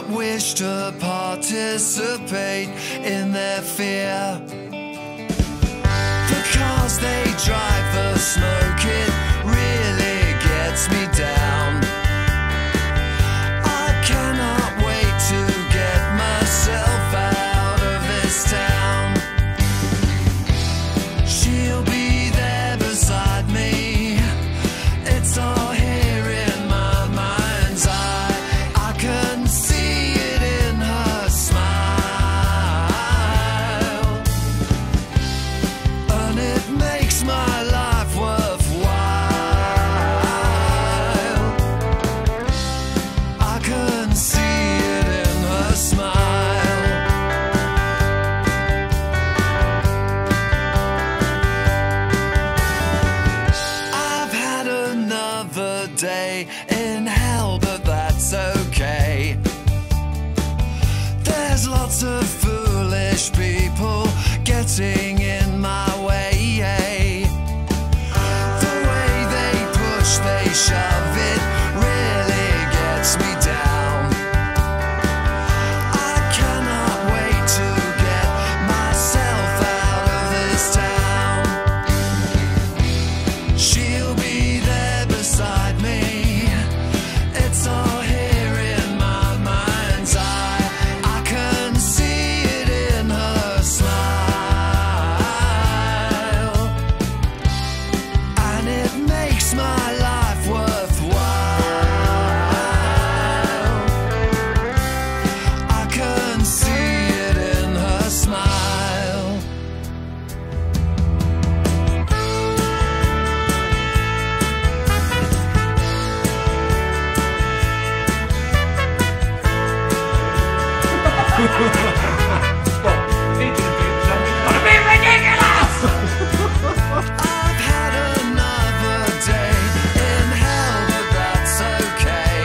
wish to participate in their fear. The cars they drive, the smoke, it really gets me down. I cannot wait to get myself out of this town. She'll be there beside me. It's all here in my mind's eye. I can see it in her smile, and it makes my life worthwhile. I can see it in her smile. I've had another day in hell, but that's okay. There's lots of foolish people getting in my way. The way they push, they shove, it really gets me down. I cannot wait to get myself out of this town. She'll be there beside me. It's all here in my mind's eye. I can see it in her smile, and it makes my life worthwhile. I can see it in her smile. I've had another day in hell, but that's okay.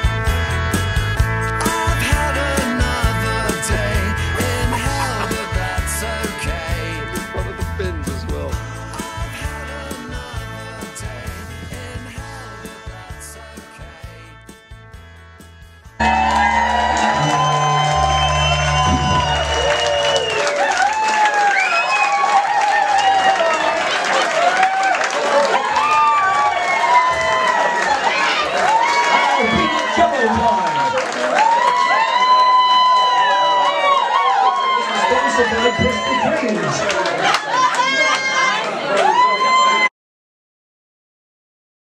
I've had another day in hell, but that's okay. One of the bins as well. I've had another day in hell, but that's okay. Sponsored by Basti Wocker.